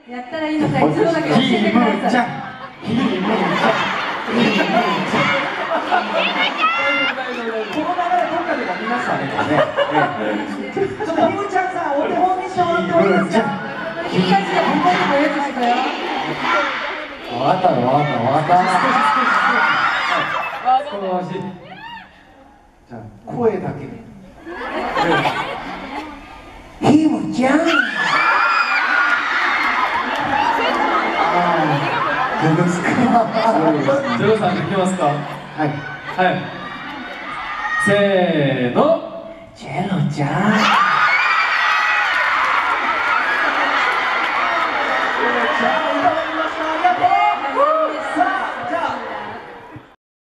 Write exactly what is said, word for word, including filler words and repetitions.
やったらいいのか一度だけ教えてください。 ひむちゃん、ひむちゃん、ひむちゃん。この流れどっかでも見ましたね。ちょっとひむちゃんさんお手本にしてもらってもいいですか。 君たちでここにもやつしたよ。 分かったの分かった分かった。この足。じゃあ声だけで。ひむちゃん。どうですか。 ゼロさんできますか。 はいはい。せーの。 ジェロちゃん。